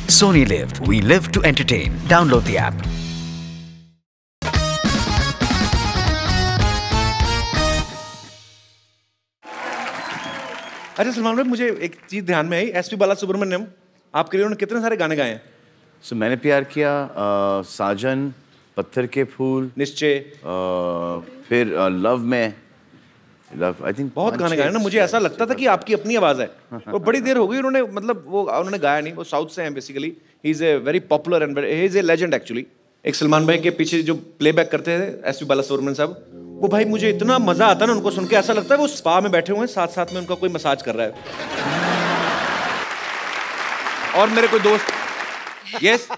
Sony Live. We live to entertain. Download the app. अच्छा सलमान भाई, मुझे एक चीज ध्यान में आई, एसपी बालासुब्रमण्यम आपके लिए उन्होंने कितने सारे गाने गाए हैं? मैंने प्यार किया, साजन, पत्थर के फूल, निश्चय, फिर लव में, आई थिंक बहुत गाने गाए ना। मुझे ऐसा लगता था कि आपकी अपनी आवाज है। और बड़ी देर हो गई उन्होंने, मतलब वो उन्होंने गाया नहीं, वो साउथ से हैं basically. He is a very popular and he is a legend actually. एक सलमान भाई के पीछे जो प्लेबैक करते थे एसपी बालासुब्रमण्यम साहब, वो भाई मुझे इतना मजा आता है ना उनको सुन के, ऐसा लगता है वो स्पा में बैठे हुए हैं, साथ साथ में उनका कोई मसाज कर रहा है। और मेरे कोई दोस्त, यस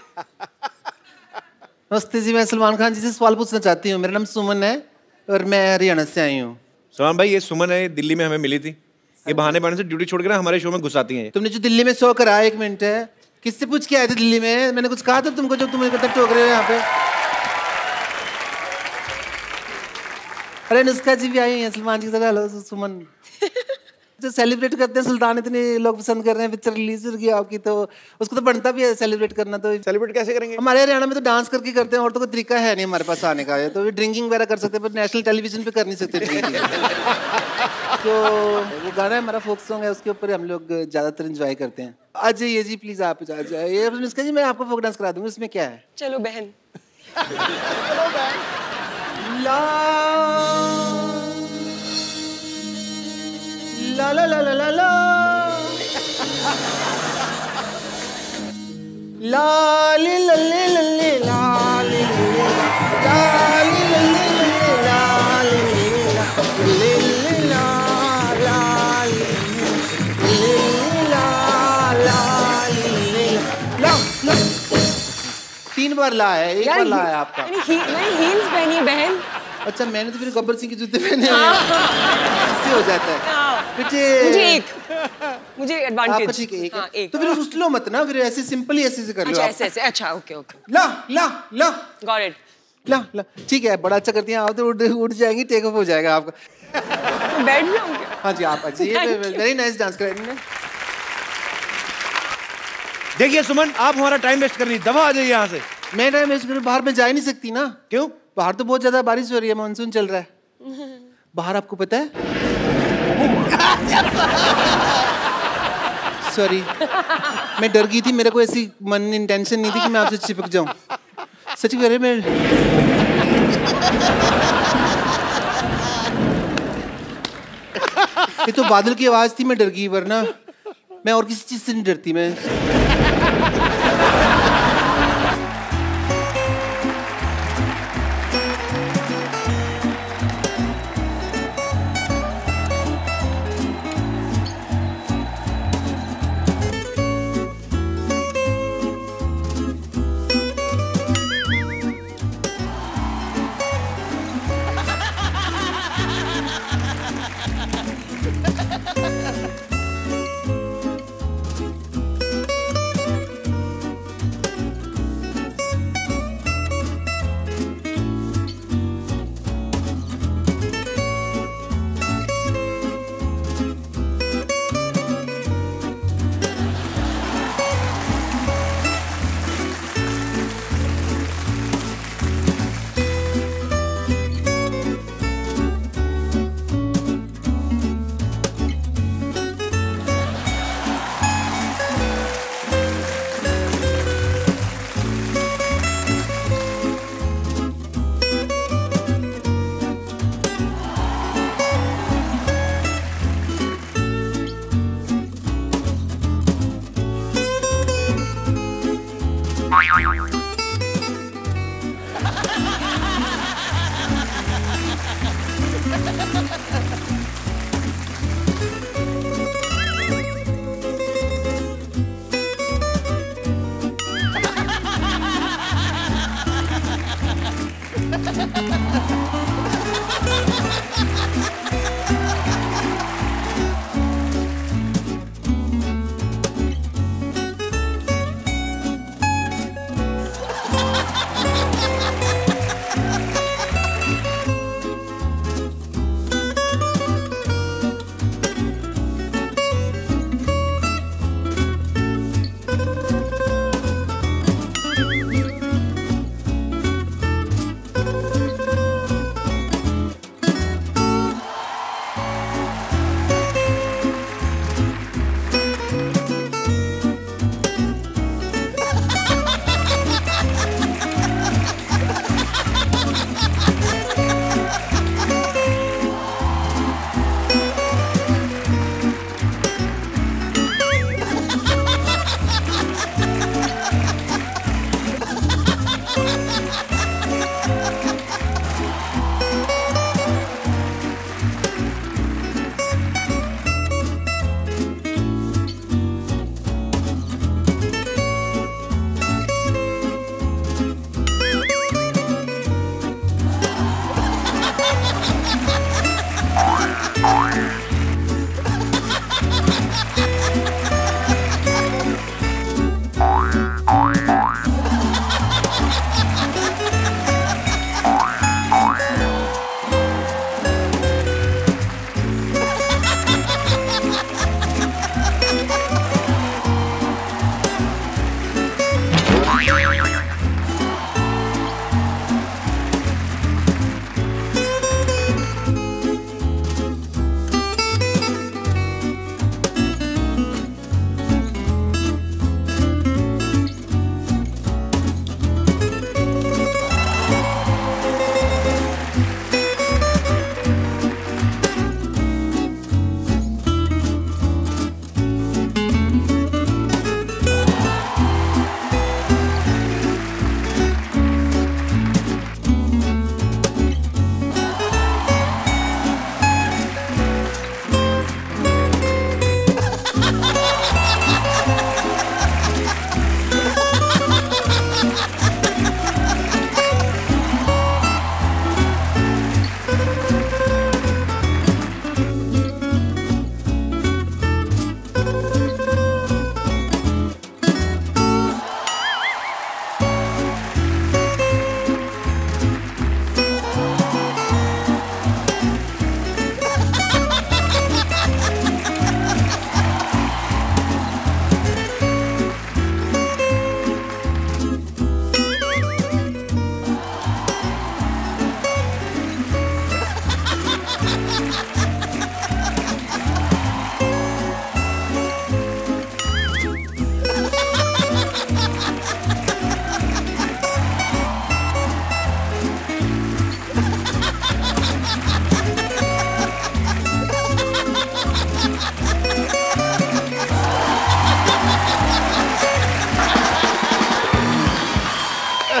नमस्ते जी, मैं सलमान खान जी से सवाल पूछना चाहती हूँ। मेरा नाम सुमन है और मैं हरियाणा से आई हूँ। सलमान भाई, ये सुमन है, दिल्ली में हमें मिली थी। ये बहाने बहाने से ड्यूटी छोड़ के ना हमारे शो में घुसाती हैं। तुमने जो दिल्ली में शो कराया, 1 मिनट है, किससे पूछ के आए थे दिल्ली में? मैंने कुछ कहा था तुमको जो तुम इकट्ठे टोक रहे हो यहाँ पे? अरे नुस्खा जी भी आई हैं सलमान जी के साथ। हेलो सुमन। जो सेलिब्रेट करते हैं सुल्तान, इतने लोग पसंद कर रहे हैं, पिक्चर रिलीज हो गई आपकी, तो उसको तो बनता भी है सेलिब्रेट करना। तो सेलिब्रेट कैसे करेंगे? हमारे हरियाणा में तो डांस करके करते हैं, और तो कोई तरीका है नहीं हमारे पास आने का। तो ड्रिंकिंग वगैरह कर सकते हैं, पर नेशनल टेलीविजन पे कर नहीं सकते ड्रिंकिंग। तो वो गाना है हमारा, फोक सॉन्ग है, उसके ऊपर हम लोग ज्यादातर एंजॉय करते हैं। आ जाइए जी प्लीज, आप आ जाइए। इसका जी मैं आपको फोक डांस करा दूंगी, इसमें क्या है? चलो बहन। चलो बहन। ला ला ला ला ला ला लाली लल्ले लल्ले लाली लाली लल्ले लल्ले लाली लल्ले ला लाली ला 3 बार ला है, 1 बार ला है आपका। मैंने हील्स पहनी है बहन। अच्छा, मैंने तो फिर गब्बर सिंह के जूते पहने हैं, इससे हो जाता है। मुझे एडवांटेज। आपका ठीक है, एक। तो फिर उछलो मत ना, फिर ऐसे सिंपल ही ऐसे से कर लो। अच्छा ऐसे। अच्छा ओके। ला ला ला गॉट इट। ला ला ठीक है, बड़ा अच्छा करती हैं आप, तो उड़ जाएंगी, टेक ऑफ हो जाएगा आपका। बैठ जाऊं क्या? हाँ जी, आप अच्छी, वेरी नाइस डांस कर रही हैं। देखिए सुमन, आप हमारा टाइम वेस्ट कर रही, दफा आ जाइए यहाँ से। मैं टाइम वेस्ट करूँ? बाहर में जा ही नहीं सकती ना। क्यों? बाहर तो बहुत ज्यादा बारिश हो रही है, मानसून चल रहा है बाहर, आपको पता है? सॉरी, मैं डर गई थी, मेरे को ऐसी मन इंटेंशन नहीं थी कि मैं आपसे चिपक जाऊं। सच कह रहे, मैं ये तो बादल की आवाज थी, मैं डर गई, वरना मैं और किसी चीज से नहीं डरती। मैं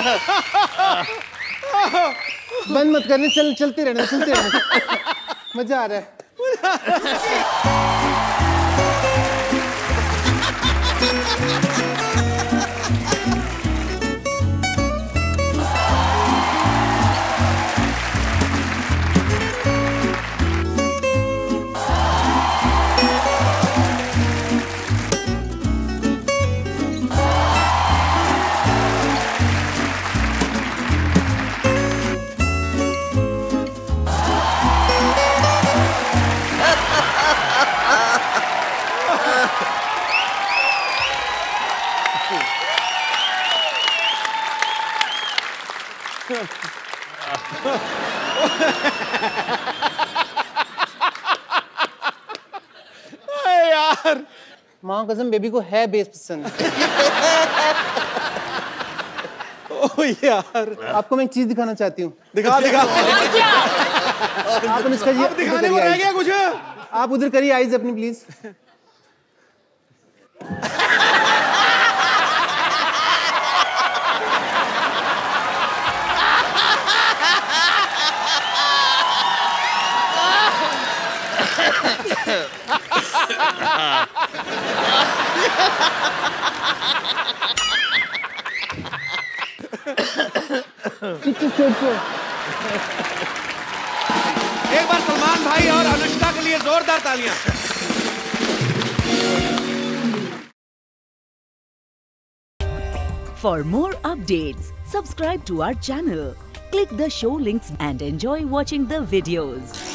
बंद मत करने, चलते रहने। मजा आ रहा है। यार माँ कसम बेबी को है बेस पसंद। ओ यार, आपको मैं एक चीज दिखाना चाहती हूँ। दिखा। आप इसका अब दिखाने को रह गया कुछ? आप उधर करिए आइज अपनी प्लीज। एक बार सलमान भाई और अनुष्का के लिए जोरदार तालियां। For more updates, subscribe to our channel, click the show links and enjoy watching the videos.